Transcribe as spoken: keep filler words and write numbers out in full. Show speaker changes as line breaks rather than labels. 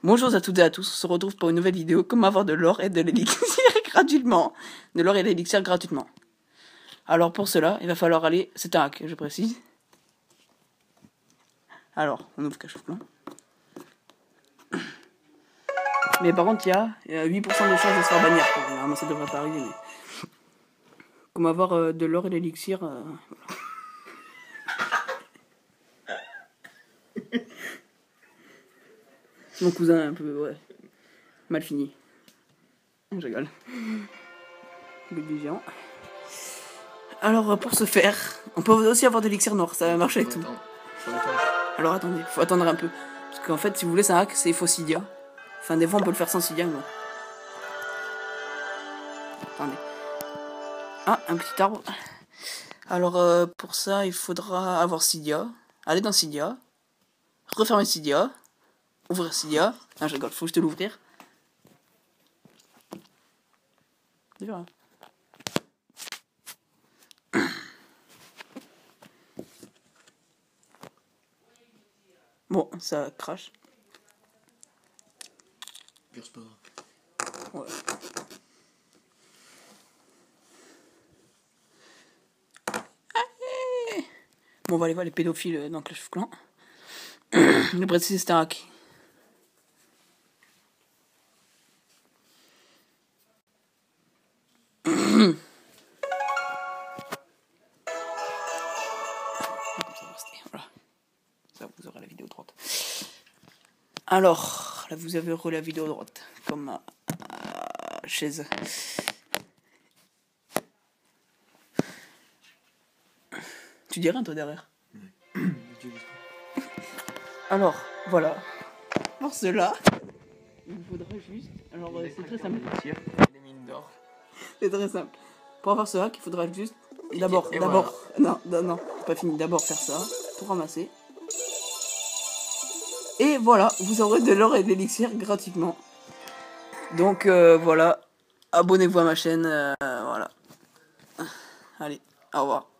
Bonjour à toutes et à tous, on se retrouve pour une nouvelle vidéo, comment avoir de l'or et de l'élixir gratuitement. De l'or et de l'élixir gratuitement. Alors pour cela, il va falloir aller, c'est un hack, je précise. Alors, on ouvre cache-plan. Mais par contre, il y a, il y a huit pour cent de chances de se faire bannir. Normalement, ça devrait pas arriver, mais... Comment avoir euh, de l'or et de l'élixir... Euh... C'est mon cousin un peu, ouais, mal fini. Je rigole. Le vision. Alors pour ce faire, on peut aussi avoir de l'élixir noir, ça va marcher avec tout. Alors attendez, faut attendre un peu. Parce qu'en fait, si vous voulez, c'est un hack, c'est il faut Cydia. Enfin, des fois, on peut le faire sans Cydia, mais... Attendez. Ah, un petit arbre. Alors euh, pour ça, il faudra avoir Cydia. Aller dans Cydia. Refermer Cydia. Ouvrir Cydia. Ah, je rigole, faut que je te l'ouvrir. Déjà. Bon, ça crache.
Pire sport.
Ouais. Bon, on va aller voir les pédophiles dans Clash of Clans. Je précise, c'est un hack. Voilà. Ça, vous aurez la vidéo droite. Alors, là, vous avez la vidéo droite. Comme euh, chaise. Tu dis rien, toi, derrière?
Ouais.
Alors, voilà. Pour cela, il vous faudra juste... Alors, euh, c'est très simple.
Les mines d'or.
C'est très simple. Pour avoir ce hack, il faudra juste... D'abord, d'abord... Voilà. Non, non, non, c'est pas fini. D'abord faire ça, tout ramasser. Et voilà, vous aurez de l'or et de l'élixir gratuitement. Donc, euh, voilà. Abonnez-vous à ma chaîne. Euh, voilà. Allez, au revoir.